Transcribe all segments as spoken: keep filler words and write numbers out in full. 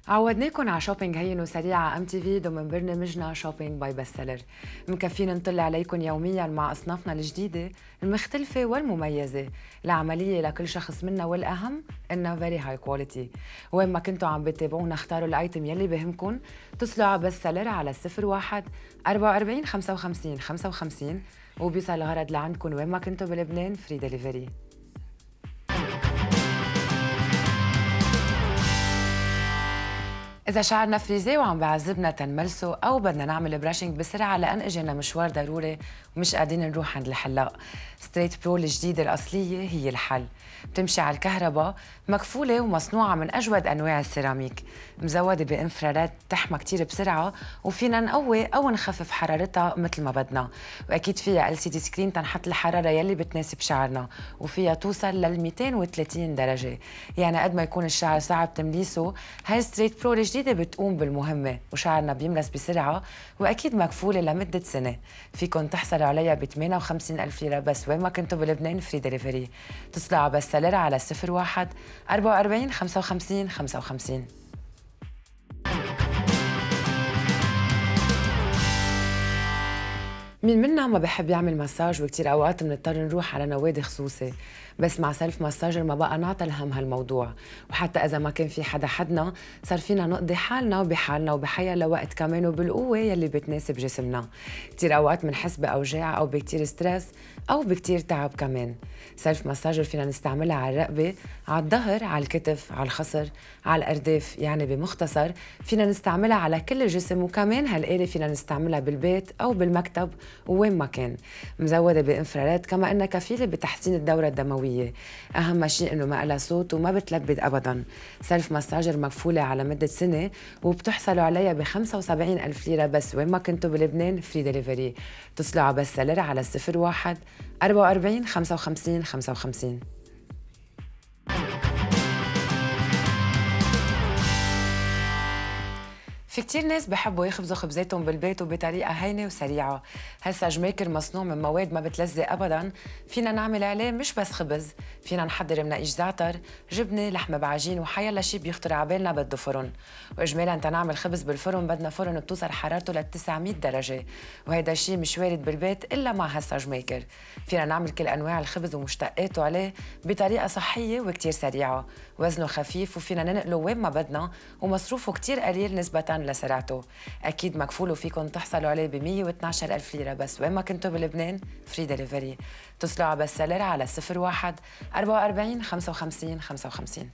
عودناكم على شوبينج هين وسريع على ام تي في ضمن برنامجنا شوبينج باي بستسيلر. مكفينا نطلع عليكم يوميا مع اصنافنا الجديده المختلفه والمميزه، العمليه لكل شخص منا والاهم انها فيري هاي كواليتي. وين ما كنتوا عم بتابعونا اختاروا الايتم يلي بهمكم، اتصلوا على بستسيلر على صفر واحد أربعة وأربعين خمسة وخمسين خمسة وخمسين وبيوصل الغرض لعندكم وين ما كنتوا بلبنان فري دليفري. إذا شعرنا فريزي وعم بعذبنا تنملسه أو بدنا نعمل براشنج بسرعة لأن إجينا مشوار ضروري ومش قادرين نروح عند الحلاق، ستريت برو الجديدة الأصلية هي الحل. بتمشي على الكهرباء، مكفولة ومصنوعة من أجود أنواع السيراميك، مزودة بإنفرارات تحمى كتير بسرعة وفينا نقوي أو نخفف حرارتها مثل ما بدنا، وأكيد فيها إل سي دي سكرين تنحط الحرارة يلي بتناسب شعرنا، وفيها توصل لل مئتين وثلاثين درجة. يعني قد ما يكون الشعر صعب تمليسه، هاي ستريت برو الجديدة بتقوم بالمهمة وشعرنا بيملس بسرعة، وأكيد مكفولة لمدة سنة. فيكن تحصلوا عليها ب ثمانية وخمسين ألف ليرة بس وين ما كنتوا بلبنان فري دليفري. اتصلوا على بستسيلر على صفر واحد أربعة وأربعين خمسة وخمسين خمسة وخمسين. مين منا ما بحب يعمل مساج، وكتير اوقات بنضطر نروح على نوادي خصوصي، بس مع سيلف مساجر ما بقى نعطى الهم هالموضوع، وحتى اذا ما كان في حدا حدنا صار فينا نقضي حالنا بحالنا وبحيا لوقت كمان وبالقوه يلي بتناسب جسمنا. كتير اوقات بنحس باوجاع او بكتير ستريس او بكتير تعب كمان. سيلف مساجر فينا نستعملها على الرقبه، على الظهر، على الكتف، على الخصر، على الارداف، يعني بمختصر فينا نستعملها على كل الجسم. وكمان هالآلة فينا نستعملها بالبيت او بالمكتب وين ما كان، مزودة بإنفرارات، كما أنها كفيلة بتحسين الدورة الدموية. أهم شيء أنه ما لها صوت وما بتلبد أبداً. سيلف مساجر مكفولة على مدة سنة وبتحصلوا عليها ب خمسة وسبعين ألف ليرة بس وين ما كنتوا بلبنان فري دليفري. اتصلوا على بستسيلر على صفر واحد أربعة وأربعين خمسة وخمسين خمسة وخمسين. في كتير ناس بحبوا يخبزوا خبزاتهم بالبيت وبطريقة هينة وسريعة. هالساج ميكر مصنوع من مواد ما بتلزق أبداً، فينا نعمل عليه مش بس خبز، فينا نحضر مناقيش زعتر، جبنة، لحمة بعجين وحيلا شي بيخطر عبالنا بده فرن. وإجمالاً تنعمل خبز بالفرن بدنا فرن بتوصل حرارته ل تسعمئة درجة، وهيدا الشي مش وارد بالبيت إلا مع هالساج ميكر. فينا نعمل كل أنواع الخبز ومشتقاته عليه بطريقة صحية وكتير سريعة، وزنه خفيف وفينا ننقله وين ما بدنا، ومصروفه كتير قليل نسبة لسرعته. أكيد مكفول وفيكن تحصلوا عليه ب مئة واثني عشر ألف ليرة بس وين ما كنتوا بلبنان فري دليفري. اتصلوا على بستسيلر على صفر واحد أربعة وأربعين خمسة وخمسين خمسة وخمسين.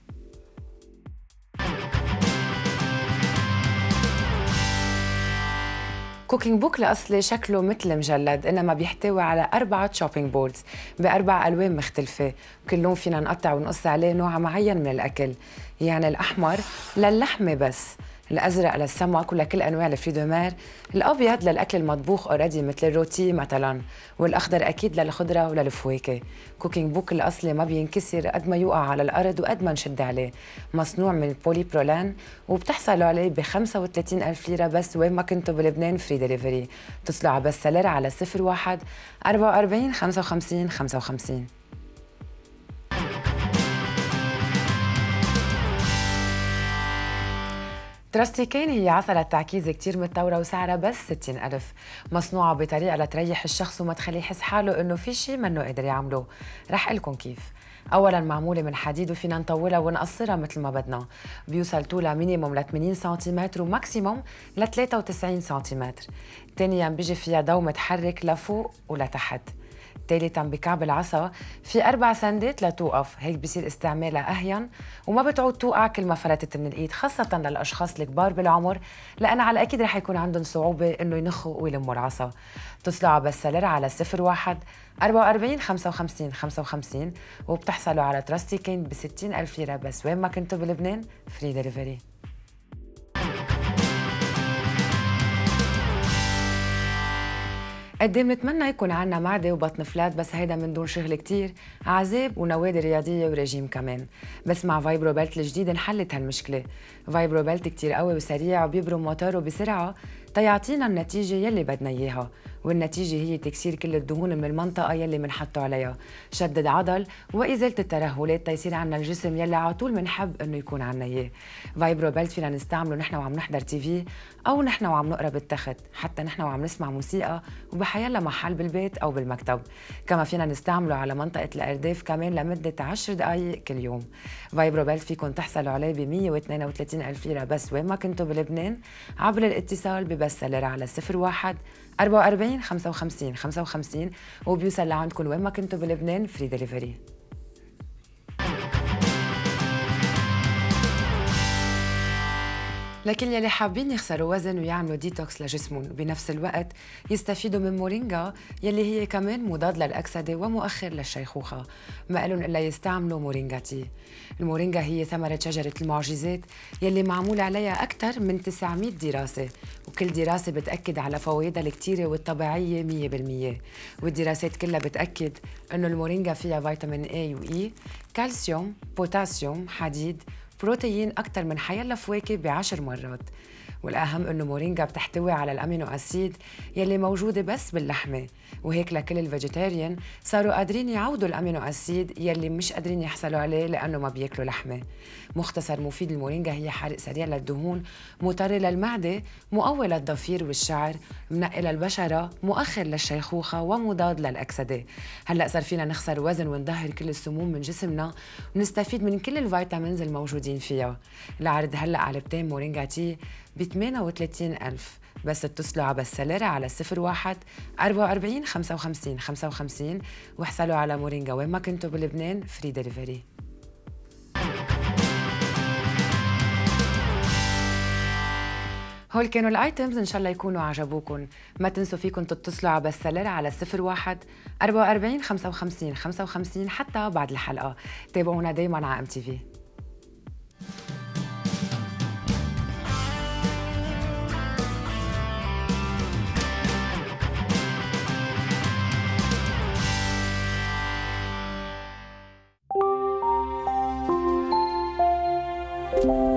كوكينج بوك الأصلي شكله مثل مجلد، إنما بيحتوي على أربعة شوبينج بوردز بأربع ألوان مختلفة، وكل لون فينا نقطع ونقص عليه نوع معين من الأكل. يعني الأحمر للحمة بس، الازرق للسمك ولكل انواع الفري دو مير، الابيض للاكل المطبوخ اوريدي مثل الروتي مثلا، والاخضر اكيد للخضره وللفواكه. كوكينج بوك الاصلي ما بينكسر قد ما يوقع على الارض وقد ما نشد عليه، مصنوع من البولي برولان وبتحصلوا عليه ب خمسة وثلاثين ألف ليره بس وين ما كنتوا بلبنان فري دليفري. اتصلوا على بستسيلر على صفر واحد أربعة وأربعين خمسة وخمسين خمسة وخمسين. تراستيكين هي عصا للتعكيز كتير متطورة وسعرها بس ستين ألف، مصنوعة بطريقة لتريح الشخص وما تخليه يحس حاله إنه في شيء منه قادر يعمله. رح لكم كيف. أولاً معمولة من حديد وفينا نطولها ونقصرها مثل ما بدنا، بيوصل طولها مينيموم ل ثمانين سنتيمتر وماكسيموم ل ثلاثة وتسعين سنتيمتر. ثانياً بيجي فيها ضو متحرك لفوق ولتحت. ثالثاً بكعب العصا في أربع سندات لتوقف، هيك بصير استعمالها أهين وما بتعود توقع كل ما فلتت من الإيد، خاصة للأشخاص الكبار بالعمر لأن على أكيد رح يكون عندهم صعوبة إنه ينخوا ويلموا العصا. اتصلوا على بستسيلر على صفر واحد أربعة وأربعين خمسة وخمسين خمسة وخمسين وبتحصلوا على تراستيكين ب ستين ألف ليرة بس وين ما كنتوا بلبنان فري دليفري. قد ايه بنتمنى يكون عنا معدة وبطن فلات، بس هيدا من دون شغل كتير، عذاب ونوادي رياضية ورجيم كمان. بس مع فايبرو بيلت الجديد انحلت هالمشكلة. فايبرو بيلت كتير قوي وسريع وبيبرم موتوره بسرعة، تيعطينا النتيجة يلي بدنا إياها، والنتيجة هي تكسير كل الدهون من المنطقة يلي منحطه عليها، شدد عضل وإزالة الترهلات تيصير عنا الجسم يلي على طول منحب إنه يكون عنا إياه. فايبرو بيلت فينا نستعمله نحن وعم نحضر تي في أو نحن وعم نقرا بالتخت، حتى نحن وعم نسمع موسيقى وبحيلا محل بالبيت أو بالمكتب. كما فينا نستعمله على منطقة الأرداف كمان لمدة عشر دقايق كل يوم. فايبرو بيلت فيكن تحصلوا عليه ب مية واثنين وثلاثين ألف ليرة بس وين ما كنتوا بلبنان عبر الاتصال ببست سلر على صفر واحد أربعة وأربعين خمسة وخمسين خمسة وخمسين وبيوصل لعندكم وين ما كنتوا بلبنان فري دليفري. لكن يلي حابين يخسروا وزن ويعملوا ديتوكس لجسمهم وبنفس الوقت يستفيدوا من مورينجا يلي هي كمان مضاد للأكسدة ومؤخر للشيخوخة، ما إلهم إلا يستعملوا مورينجا تي. المورينجا هي ثمرة شجرة المعجزات يلي معمول عليها أكثر من تسعمية دراسة، وكل دراسة بتأكد على فوائدها الكتيرة والطبيعية مية بالمية، والدراسات كلها بتأكد إنه المورينجا فيها فيتامين A و E، كالسيوم، بوتاسيوم، حديد، بروتين أكثر من حيلا فواكه بعشر مرات. والأهم إنه مورينجا بتحتوي على الأمينو أسيد يلي موجودة بس باللحمة، وهيك لكل الفيجيتيريان صاروا قادرين يعوضوا الأمينو أسيد يلي مش قادرين يحصلوا عليه لأنه ما بياكلوا لحمة. مختصر مفيد المورينجا هي حرق سريع للدهون، مطري للمعدة، مقوي للضفير والشعر، منقي للبشرة، مؤخر للشيخوخة ومضاد للأكسدة. هلأ صار فينا نخسر وزن ونظهر كل السموم من جسمنا ونستفيد من كل الفيتامينز الموجودين فيها. العرض هلأ علبتين مورينجا تي ب ثمانية وثلاثين ألف بس اتصلوا على بسلرة على صفر واحد أربعة وأربعين خمسة وخمسين خمسة وخمسين واحصلوا على مورينجا وين ما كنتوا بلبنان فري دليفري. هول كانوا الايتمز، ان شاء الله يكونوا عجبوكم. ما تنسوا فيكم تتصلوا على بسلرة على صفر واحد أربعة وأربعين خمسة وخمسين خمسة وخمسين حتى بعد الحلقة. تابعونا دايما على ام تي في. you